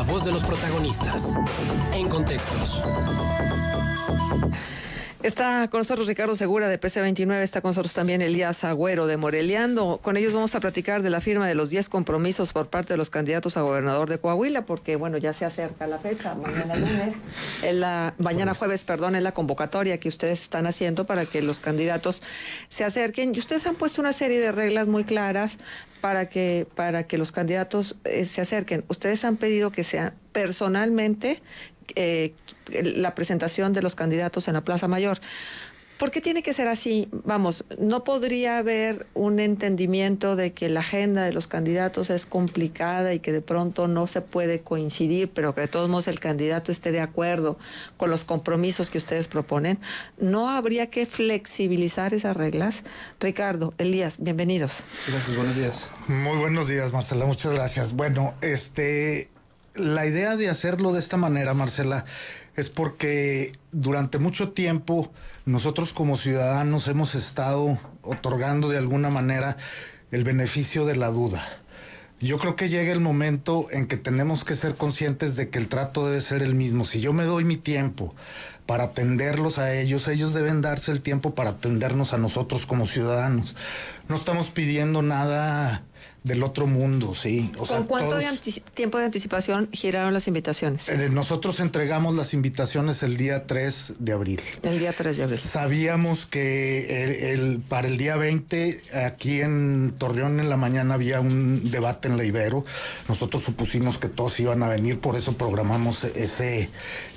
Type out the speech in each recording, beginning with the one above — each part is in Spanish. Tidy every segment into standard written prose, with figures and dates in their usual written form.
voz de los protagonistas. En Contextos. Está con nosotros Ricardo Segura de PC29, está con nosotros también Elías Agüero de Moreleando. Con ellos vamos a platicar de la firma de los 10 compromisos por parte de los candidatos a gobernador de Coahuila, porque bueno, ya se acerca la fecha, mañana jueves, es la convocatoria que ustedes están haciendo para que los candidatos se acerquen. Y ustedes han puesto una serie de reglas muy claras para que los candidatos se acerquen. Ustedes han pedido que sea personalmente la presentación de los candidatos en la Plaza Mayor. ¿Por qué tiene que ser así? Vamos, ¿no podría haber un entendimiento de que la agenda de los candidatos es complicada y que de pronto no se puede coincidir, pero que de todos modos el candidato esté de acuerdo con los compromisos que ustedes proponen? ¿No habría que flexibilizar esas reglas? Ricardo, Elías, bienvenidos. Gracias, buenos días. Muy buenos días, Marcela, muchas gracias. Bueno, la idea de hacerlo de esta manera, Marcela, es porque durante mucho tiempo nosotros como ciudadanos hemos estado otorgando de alguna manera el beneficio de la duda. Yo creo que llega el momento en que tenemos que ser conscientes de que el trato debe ser el mismo. Si yo me doy mi tiempo para atenderlos a ellos deben darse el tiempo para atendernos a nosotros como ciudadanos. No estamos pidiendo nada del otro mundo, ¿sí? ¿Con cuánto tiempo de anticipación giraron las invitaciones? Nosotros entregamos las invitaciones el día 3 de abril. El día 3 de abril. Sabíamos que para el día 20, aquí en Torreón en la mañana había un debate en la Ibero. Nosotros supusimos que todos iban a venir, por eso programamos ese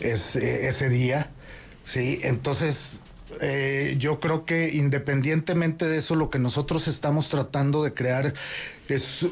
día, ¿sí? Entonces, yo creo que independientemente de eso, lo que nosotros estamos tratando de crear es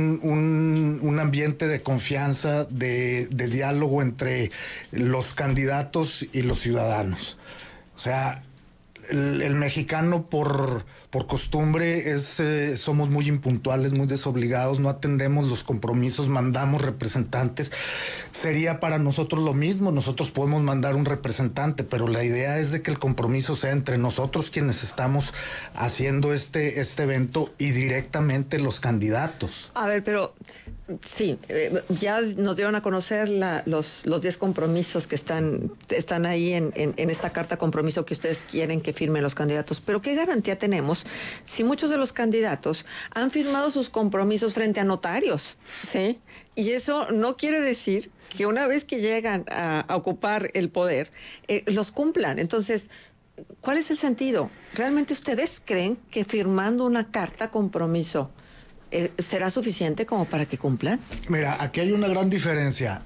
un ambiente de confianza, de diálogo entre los candidatos y los ciudadanos. O sea, el mexicano por costumbre somos muy impuntuales, muy desobligados, no atendemos los compromisos, mandamos representantes. Sería para nosotros lo mismo, nosotros podemos mandar un representante, pero la idea es de que el compromiso sea entre nosotros quienes estamos haciendo este evento y directamente los candidatos. A ver, pero sí, ya nos dieron a conocer los 10 compromisos que están ahí en esta carta compromiso que ustedes quieren que firmen los candidatos, pero ¿qué garantía tenemos si muchos de los candidatos han firmado sus compromisos frente a notarios? ¿Sí? Y eso no quiere decir que una vez que llegan a ocupar el poder, los cumplan. Entonces, ¿cuál es el sentido? ¿Realmente ustedes creen que firmando una carta compromiso será suficiente como para que cumplan? Mira, aquí hay una gran diferencia.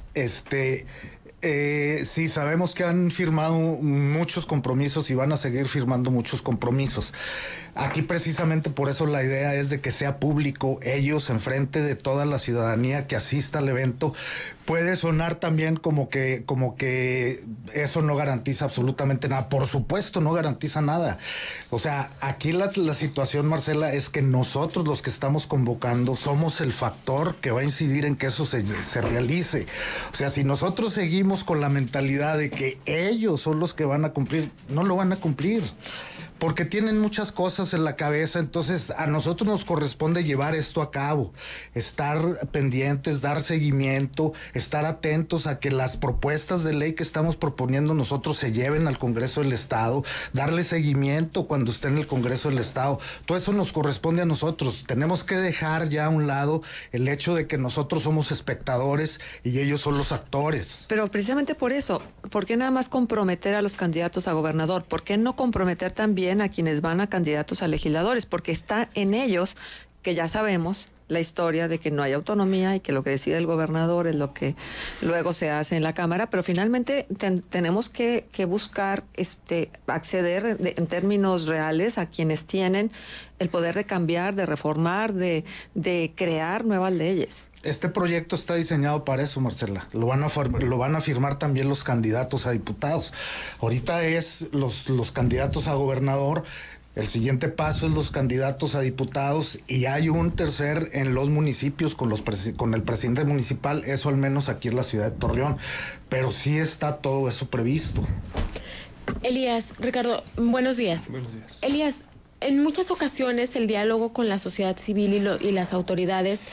Sí, sabemos que han firmado muchos compromisos y van a seguir firmando muchos compromisos. Aquí precisamente por eso la idea es de que sea público, ellos enfrente de toda la ciudadanía que asista al evento. Puede sonar también como que eso no garantiza absolutamente nada. Por supuesto, no garantiza nada. O sea, aquí la situación, Marcela, es que nosotros los que estamos convocando somos el factor que va a incidir en que eso se realice. O sea, si nosotros seguimos con la mentalidad de que ellos son los que van a cumplir, no lo van a cumplir, porque tienen muchas cosas en la cabeza. Entonces a nosotros nos corresponde llevar esto a cabo, estar pendientes, dar seguimiento, estar atentos a que las propuestas de ley que estamos proponiendo nosotros se lleven al Congreso del Estado, darle seguimiento cuando esté en el Congreso del Estado. Todo eso nos corresponde a nosotros. Tenemos que dejar ya a un lado el hecho de que nosotros somos espectadores y ellos son los actores. Pero precisamente por eso, ¿por qué nada más comprometer a los candidatos a gobernador? ¿Por qué no comprometer también a quienes van a candidatos a legisladores? Porque está en ellos, que ya sabemos la historia de que no hay autonomía y que lo que decide el gobernador es lo que luego se hace en la Cámara, pero finalmente tenemos que buscar acceder en términos reales a quienes tienen el poder de cambiar, de reformar, de crear nuevas leyes. Este proyecto está diseñado para eso, Marcela. Lo van a firmar también los candidatos a diputados. Ahorita es los candidatos a gobernador. El siguiente paso es los candidatos a diputados y hay un tercer en los municipios con el presidente municipal, eso al menos aquí en la ciudad de Torreón, pero sí está todo eso previsto. Elías, Ricardo, buenos días. Buenos días. Elías, en muchas ocasiones el diálogo con la sociedad civil y las autoridades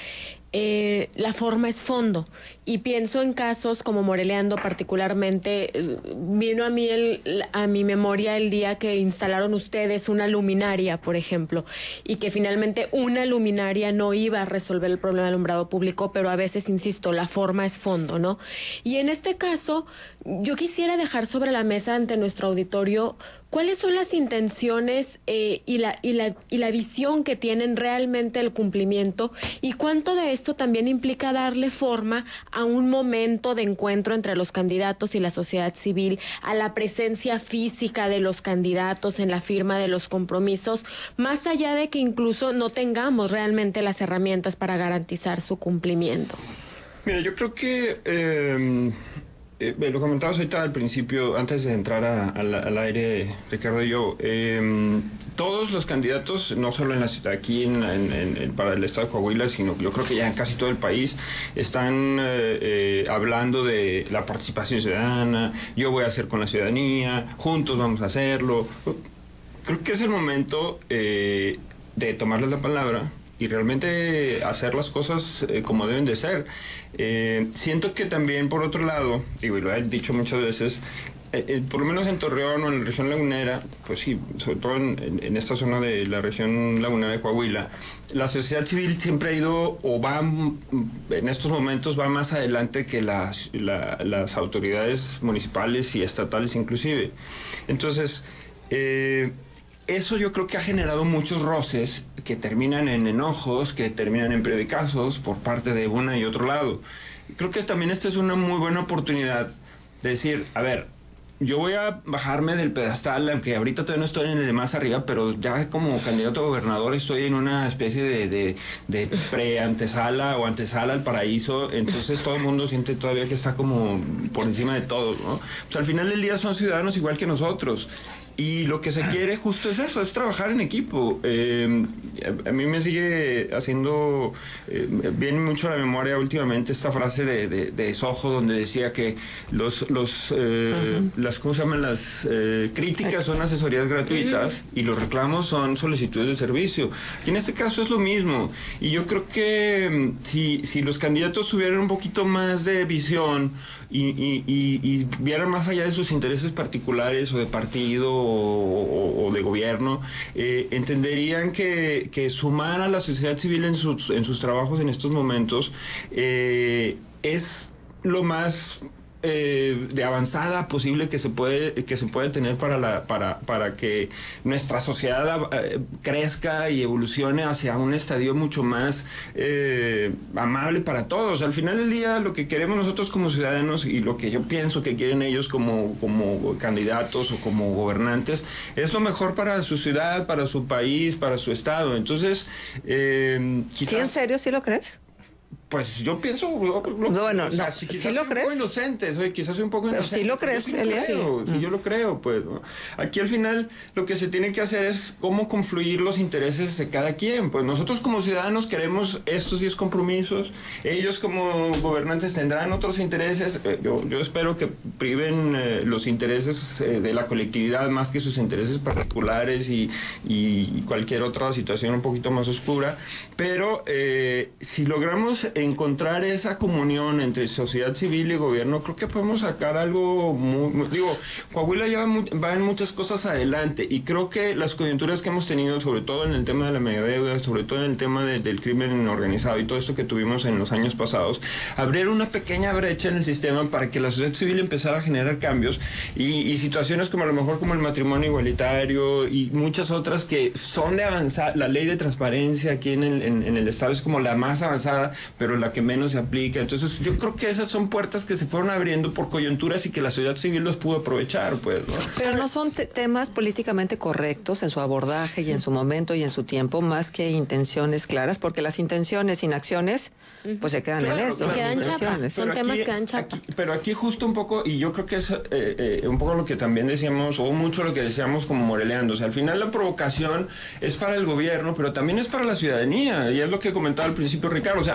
la forma es fondo. Y pienso en casos como Moreleando particularmente. Vino a mi memoria el día que instalaron ustedes una luminaria, por ejemplo, y que finalmente una luminaria no iba a resolver el problema del alumbrado público, pero a veces, insisto, la forma es fondo, ¿no? Y en este caso, yo quisiera dejar sobre la mesa ante nuestro auditorio cuáles son las intenciones y la visión que tienen realmente el cumplimiento, y cuánto de esto también implica darle forma a un momento de encuentro entre los candidatos y la sociedad civil, a la presencia física de los candidatos en la firma de los compromisos, más allá de que incluso no tengamos realmente las herramientas para garantizar su cumplimiento. Mira, yo creo que lo comentabas ahorita al principio, antes de entrar al aire, Ricardo y yo, todos los candidatos, no solo aquí para el estado de Coahuila, sino yo creo que ya en casi todo el país, están hablando de la participación ciudadana, yo voy a hacer con la ciudadanía, juntos vamos a hacerlo. Creo que es el momento de tomarles la palabra y realmente hacer las cosas como deben de ser. Siento que también, por otro lado, y lo he dicho muchas veces, por lo menos en Torreón o en la región lagunera, pues sí, sobre todo en esta zona de la región lagunera de Coahuila, la sociedad civil siempre ha ido, o va, en estos momentos va más adelante que las autoridades municipales y estatales inclusive. Entonces, eso yo creo que ha generado muchos roces que terminan en enojos, que terminan en predicazos por parte de uno y otro lado. Creo que también esta es una muy buena oportunidad de decir, a ver, yo voy a bajarme del pedestal, aunque ahorita todavía no estoy en el de más arriba, pero ya como candidato a gobernador estoy en una especie de pre-antesala o antesala al paraíso, entonces todo el mundo siente todavía que está como por encima de todo, ¿no? Pues al final del día son ciudadanos igual que nosotros. Y lo que se quiere justo es eso, es trabajar en equipo. A mí me sigue haciendo bien mucho a la memoria últimamente esta frase de Sojo, donde decía que las ¿cómo se llaman? Las críticas son asesorías gratuitas y los reclamos son solicitudes de servicio. Y en este caso es lo mismo. Y yo creo que si los candidatos tuvieran un poquito más de visión y vieran más allá de sus intereses particulares o de partido o de gobierno, entenderían que sumar a la sociedad civil en sus trabajos en estos momentos es lo más de avanzada posible que se puede tener para que nuestra sociedad crezca y evolucione hacia un estadio mucho más amable para todos. Al final del día, lo que queremos nosotros como ciudadanos y lo que yo pienso que quieren ellos como candidatos o como gobernantes es lo mejor para su ciudad, para su país, para su estado. Entonces, quizás... ¿Sí, en serio, sí lo crees? Pues yo pienso... Bueno, o sea, no, si ¿sí quizás lo soy crees? un poco inocente, quizás soy un poco inocente. Pero sí lo crees, Elías. Sí, yo lo creo, pues, ¿no? Aquí al final lo que se tiene que hacer es cómo confluir los intereses de cada quien. Pues nosotros como ciudadanos queremos estos 10 compromisos, ellos como gobernantes tendrán otros intereses. Yo espero que priven los intereses de la colectividad más que sus intereses particulares y cualquier otra situación un poquito más oscura. Pero si logramos encontrar esa comunión entre sociedad civil y gobierno, creo que podemos sacar algo digo, Coahuila va en muchas cosas adelante y creo que las coyunturas que hemos tenido, sobre todo en el tema de la megadeuda, sobre todo en el tema del crimen organizado y todo esto que tuvimos en los años pasados, abrieron una pequeña brecha en el sistema para que la sociedad civil empezara a generar cambios y situaciones como a lo mejor como el matrimonio igualitario y muchas otras que son de avanzar. La ley de transparencia aquí en el estado es como la más avanzada, pero la que menos se aplica. Entonces yo creo que esas son puertas que se fueron abriendo por coyunturas y que la sociedad civil los pudo aprovechar, pues, ¿no? Pero no son temas políticamente correctos en su abordaje y en su momento y en su tiempo, más que intenciones claras, porque las intenciones sin acciones pues se quedan en eso. Claro. Quedan chapa. Son temas que dan chapa. Pero aquí justo un poco, y yo creo que es un poco lo que también decíamos, o mucho lo que decíamos como Moreleando. O sea, al final la provocación es para el gobierno, pero también es para la ciudadanía, y es lo que comentaba al principio Ricardo. O sea,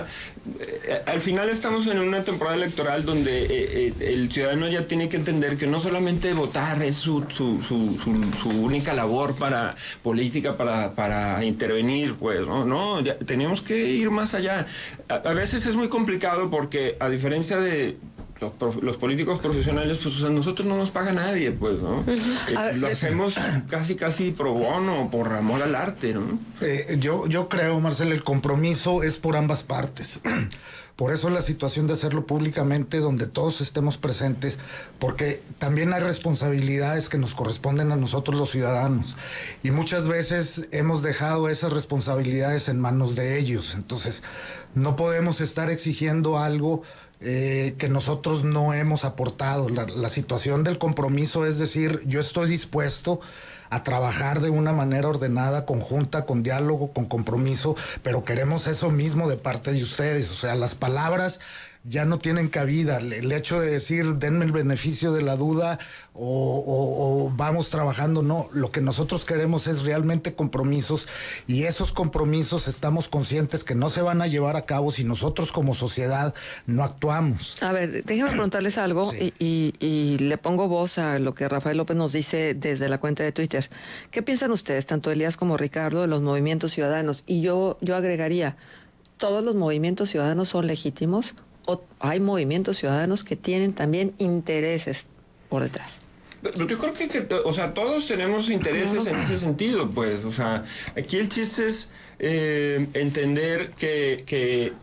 al final estamos en una temporada electoral donde el ciudadano ya tiene que entender que no solamente votar es su única labor para política, para intervenir, pues, no, ya tenemos que ir más allá. A veces es muy complicado porque, a diferencia de los políticos profesionales, pues, o sea, nosotros no nos paga nadie, pues, ¿no? Lo hacemos casi pro bono, por amor al arte, ¿no? Yo creo, Marcelo, el compromiso es por ambas partes. Por eso la situación de hacerlo públicamente, donde todos estemos presentes, porque también hay responsabilidades que nos corresponden a nosotros los ciudadanos. Y muchas veces hemos dejado esas responsabilidades en manos de ellos. Entonces, no podemos estar exigiendo algo que nosotros no hemos aportado. La situación del compromiso es decir, yo estoy dispuesto a trabajar de una manera ordenada, conjunta, con diálogo, con compromiso, pero queremos eso mismo de parte de ustedes. O sea, las palabras ya no tienen cabida. El hecho de decir, denme el beneficio de la duda o vamos trabajando, no. Lo que nosotros queremos es realmente compromisos, y esos compromisos estamos conscientes que no se van a llevar a cabo si nosotros como sociedad no actuamos. A ver, déjenme preguntarles algo. Sí. y le pongo voz a lo que Rafael López nos dice desde la cuenta de Twitter. ¿Qué piensan ustedes, tanto Elías como Ricardo, de los movimientos ciudadanos? Y yo agregaría, ¿todos los movimientos ciudadanos son legítimos? ¿O hay movimientos ciudadanos que tienen también intereses por detrás? Yo creo que o sea, todos tenemos intereses en ese sentido, pues. O sea, aquí el chiste es entender que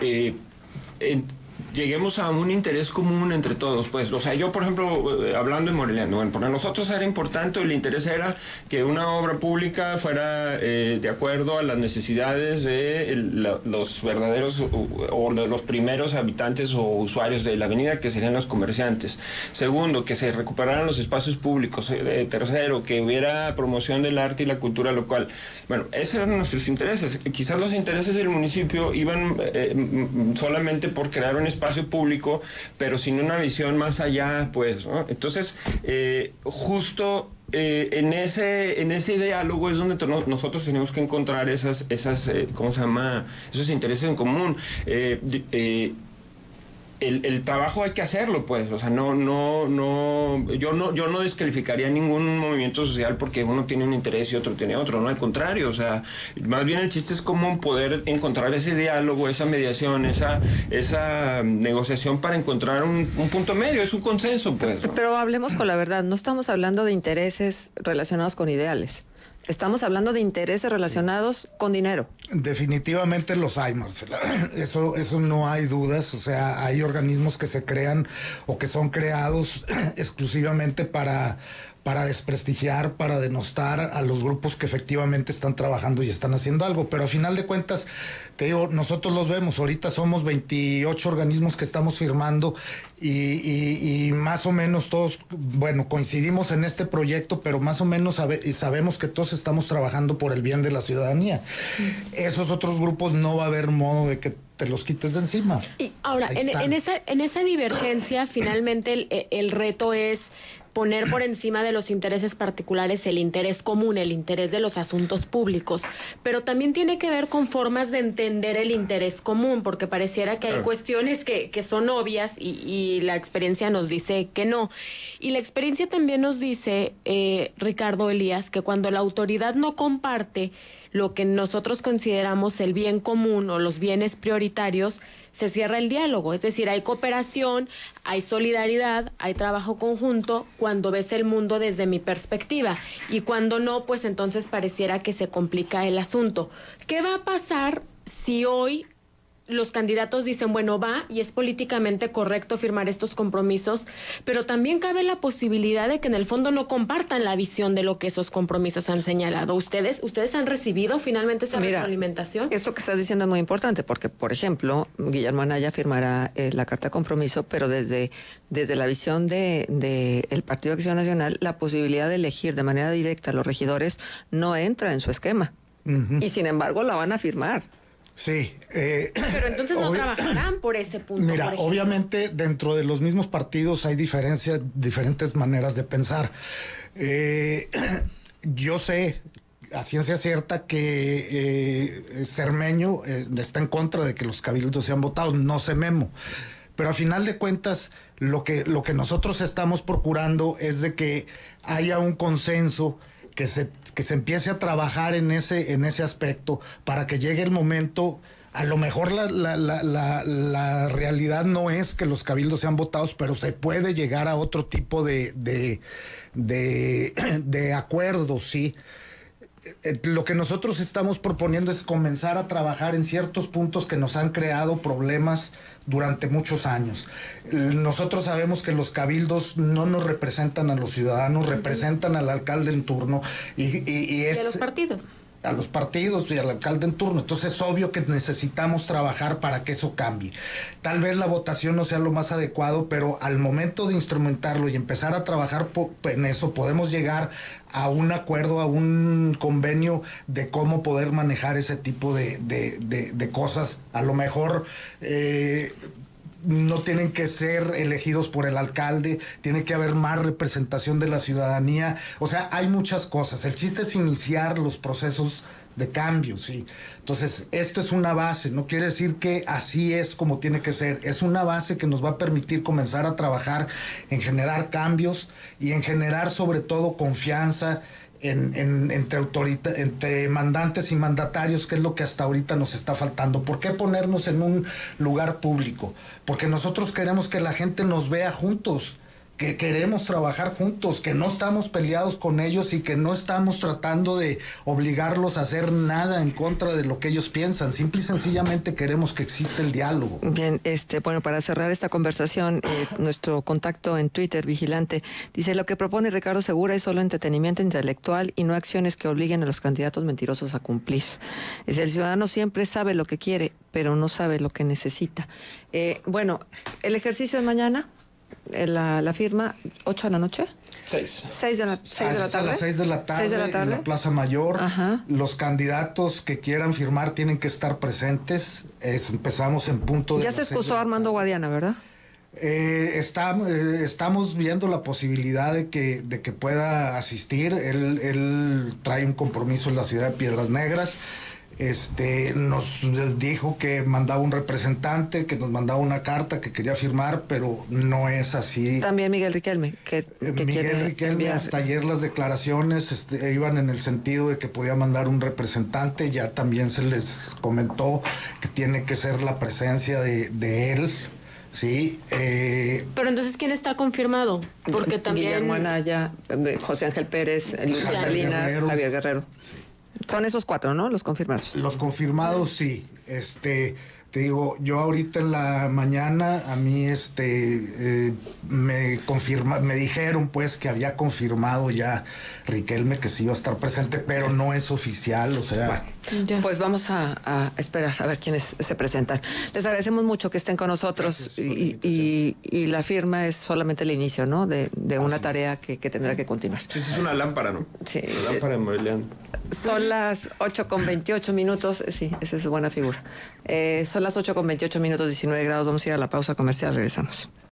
lleguemos a un interés común entre todos, pues. O sea, yo, por ejemplo, hablando de Moreleando, bueno, para nosotros era importante, el interés era que una obra pública fuera de acuerdo a las necesidades de los verdaderos o los primeros habitantes o usuarios de la avenida, que serían los comerciantes. Segundo, que se recuperaran los espacios públicos. Tercero, que hubiera promoción del arte y la cultura local. Bueno, esos eran nuestros intereses. Quizás los intereses del municipio iban solamente por crear un espacio público, pero sin una visión más allá, pues, ¿no? Entonces, justo en ese diálogo es donde nosotros tenemos que encontrar esas ¿cómo se llama? Esos intereses en común. El trabajo hay que hacerlo, pues. O sea, yo no descalificaría ningún movimiento social porque uno tiene un interés y otro tiene otro, no, al contrario. O sea, más bien el chiste es cómo poder encontrar ese diálogo, esa mediación, esa negociación para encontrar un punto medio, es un consenso, pues, ¿no? Pero hablemos con la verdad, no estamos hablando de intereses relacionados con ideales. Estamos hablando de intereses relacionados con dinero. Definitivamente los hay, Marcela. Eso no hay dudas. O sea, hay organismos que se crean o que son creados exclusivamente para desprestigiar, para denostar a los grupos que efectivamente están trabajando y están haciendo algo. Pero a final de cuentas, te digo, nosotros los vemos. Ahorita somos 28 organismos que estamos firmando y más o menos todos, bueno, coincidimos en este proyecto, pero más o menos sabemos que todos estamos trabajando por el bien de la ciudadanía. Esos otros grupos no va a haber modo de que te los quites de encima. Y ahora, en esa divergencia, finalmente el reto es poner por encima de los intereses particulares el interés común, el interés de los asuntos públicos, pero también tiene que ver con formas de entender el interés común, porque pareciera que hay cuestiones que son obvias y la experiencia nos dice que no. Y la experiencia también nos dice, Ricardo, Elías, que cuando la autoridad no comparte lo que nosotros consideramos el bien común o los bienes prioritarios, se cierra el diálogo. Es decir, hay cooperación, hay solidaridad, hay trabajo conjunto cuando ves el mundo desde mi perspectiva. Y cuando no, pues entonces pareciera que se complica el asunto. ¿Qué va a pasar si hoy los candidatos dicen, bueno, va y es políticamente correcto firmar estos compromisos, pero también cabe la posibilidad de que en el fondo no compartan la visión de lo que esos compromisos han señalado? ¿Ustedes han recibido finalmente esa retroalimentación? Esto que estás diciendo es muy importante porque, por ejemplo, Guillermo Anaya firmará la carta de compromiso, pero desde la visión de el Partido de Acción Nacional, la posibilidad de elegir de manera directa a los regidores no entra en su esquema. Y sin embargo la van a firmar. Sí. Pero entonces no trabajarán por ese punto. Mira, obviamente dentro de los mismos partidos hay diferentes maneras de pensar. Yo sé a ciencia cierta que Cermeño está en contra de que los cabildos sean votados, no sé Memo. Pero a final de cuentas, lo que nosotros estamos procurando es de que haya un consenso, que se empiece a trabajar en ese aspecto para que llegue el momento. A lo mejor la realidad no es que los cabildos sean votados, pero se puede llegar a otro tipo de acuerdos, ¿sí? Lo que nosotros estamos proponiendo es comenzar a trabajar en ciertos puntos que nos han creado problemas durante muchos años. Nosotros sabemos que los cabildos no nos representan a los ciudadanos, representan al alcalde en turno y a los partidos. A los partidos y al alcalde en turno. Entonces es obvio que necesitamos trabajar para que eso cambie. Tal vez la votación no sea lo más adecuado, pero al momento de instrumentarlo y empezar a trabajar en eso, podemos llegar a un acuerdo, a un convenio de cómo poder manejar ese tipo de cosas. A lo mejor no tienen que ser elegidos por el alcalde, tiene que haber más representación de la ciudadanía. O sea, hay muchas cosas. El chiste es iniciar los procesos de cambio, sí. Entonces, esto es una base, no quiere decir que así es como tiene que ser. Es una base que nos va a permitir comenzar a trabajar en generar cambios y en generar sobre todo confianza entre mandantes y mandatarios, que es lo que hasta ahorita nos está faltando. ¿Por qué ponernos en un lugar público? Porque nosotros queremos que la gente nos vea juntos, que queremos trabajar juntos, que no estamos peleados con ellos y que no estamos tratando de obligarlos a hacer nada en contra de lo que ellos piensan. Simple y sencillamente queremos que exista el diálogo. Bien, bueno, para cerrar esta conversación, nuestro contacto en Twitter, Vigilante, dice: lo que propone Ricardo Segura es solo entretenimiento intelectual y no acciones que obliguen a los candidatos mentirosos a cumplir. Es el ciudadano siempre sabe lo que quiere, pero no sabe lo que necesita. Bueno, el ejercicio es mañana. La firma, 8 de la noche. 6 de la tarde. A las 6 de la tarde en la Plaza Mayor. Ajá. Los candidatos que quieran firmar tienen que estar presentes. Empezamos en punto de... Ya se excusó Armando Guadiana, ¿verdad? Estamos viendo la posibilidad de que pueda asistir. Él trae un compromiso en la ciudad de Piedras Negras. Nos dijo que mandaba un representante, que nos mandaba una carta que quería firmar, pero no es así. También Miguel Riquelme, Miguel Riquelme, hasta ayer las declaraciones iban en el sentido de que podía mandar un representante. Ya también se les comentó que tiene que ser la presencia de él. Sí. Pero entonces, ¿quién está confirmado? Porque también... Guillermo Anaya, José Ángel Pérez, Luis Salinas, Javier Guerrero. Son esos 4, ¿no? Los confirmados. Los confirmados, sí. Te digo, yo ahorita en la mañana a mí me dijeron pues que había confirmado ya Riquelme que sí iba a estar presente, pero no es oficial, o sea... Pues vamos a esperar a ver quiénes se presentan. Les agradecemos mucho que estén con nosotros y la firma es solamente el inicio, ¿no? De una tarea que tendrá que continuar. Sí, es una lámpara, ¿no? Sí. Una lámpara de Moreleando. Son las 8:28, sí, esa es buena figura. Son las 8:28, 19 grados, vamos a ir a la pausa comercial, regresamos.